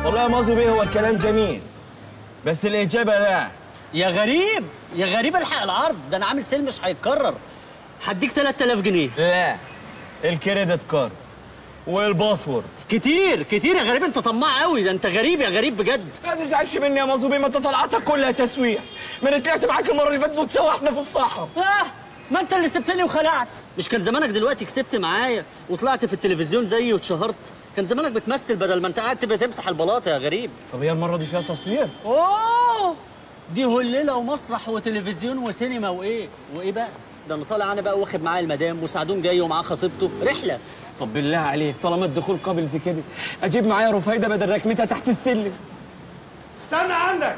والله يا مازو بيه هو الكلام جميل، بس الإجابة لا. يا غريب يا غريب، الحق العرض ده، أنا عامل سيل مش هيتكرر. هديك 3000 جنيه. لا، الكريدت كارد والباسورد. كتير كتير يا غريب، أنت طماع قوي، ده أنت غريب يا غريب بجد. ما تزعلش مني يا مازو بيه، ما أنت طلعتك كلها تسويح. ما أنا طلعت معاك المرة اللي فاتت وتسوحنا في الصحراء. ما انت اللي سبتني وخلعت. مش كان زمانك دلوقتي كسبت معايا وطلعت في التلفزيون زيي واتشهرت؟ كان زمانك بتمثل بدل ما انت قاعد تبقى تمسح البلاطه يا غريب. طب هي المره دي فيها تصوير؟ اوه، دي هليله ومسرح وتلفزيون وسينما وايه بقى؟ ده انا طالع انا بقى واخد معايا المدام وسعدون جاي ومعاه خطيبته رحله. طب بالله عليك طالما الدخول قابل زي كده اجيب معايا رفايده بدل ركنتها تحت السلم. استنى عندك.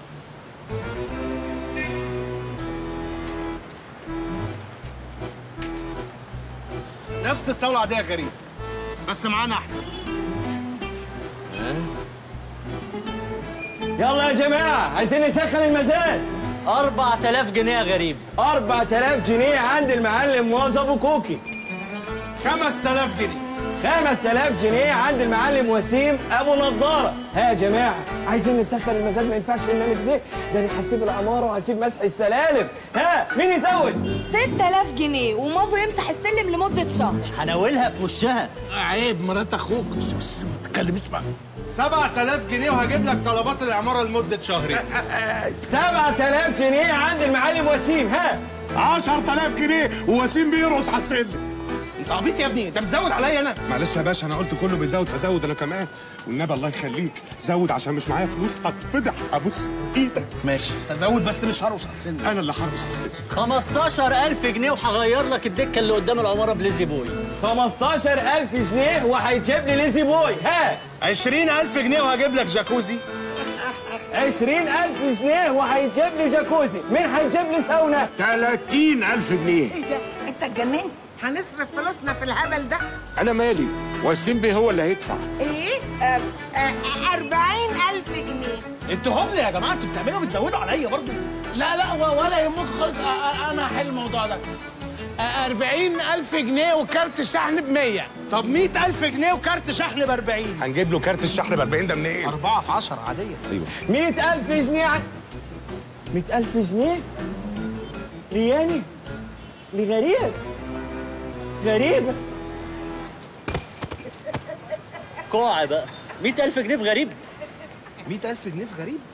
نفس الطلعه دي يا غريب، بس معانا احنا. يلا يا جماعه عايزين نسخن المزاد. 4000 جنيه يا غريب. 4000 جنيه عند المعلم موظف ابو كوكي. 5000 جنيه. 5000 جنيه عند المعلم وسيم ابو نضاره. ها يا جماعه عايزين نسخن المزاد، ما ينفعش ان كده، ده انا هسيب العماره وهسيب مسح السلالم. ها مين يزود؟ 6000 جنيه ومازو يمسح السلم لمده شهر. هناولها في وشها. عيب، مرات اخوك ما تتكلميش معاها. 7000 جنيه وهجيب لك طلبات العماره لمده شهرين. 7000 جنيه عند المعلم وسيم. ها 10000 جنيه ووسيم بيرقص على السلم. انت عبيط يا ابني، انت مزود عليا انا. معلش يا باشا، انا قلت كله بيزود فزود انا كمان، والنبي الله يخليك زود عشان مش معايا فلوس هتفضح ابوس ايدك. ماشي هزود بس مش هرقص على السن. انا اللي هرقص على السلم. 15000 جنيه وهغير لك الدكه اللي قدام العماره بليزي بوي. 15000 جنيه وهيجيب لي ليزي بوي. ها 20000 جنيه وهجيب لك جاكوزي. 20000 جنيه وهيجيب لي جاكوزي. مين هيجيب لي ساونا؟ 30000 جنيه. ايه ده؟ انت اتجننت؟ هنصرف فلوسنا في الهبل ده؟ انا مالي، وسيم بيه هو اللي هيدفع. ايه؟ 40000 جنيه. انتوا هبل يا جماعه، انتوا بتعملوا بتزودوا عليا برضه. لا ولا يهمك خالص، انا هحل الموضوع ده. 40000 جنيه وكارت شحن ب100. طب 100000 جنيه وكارت شحن ب40. هنجيب له كارت الشحن ب40 ده منين؟ 4 في 10 عاديه. ايوه 100000 جنيه 100000 جنيه لياني لغريب غريبة. كوع بقى. 100000 جنيه في غريب. 100000 جنيه في غريب؟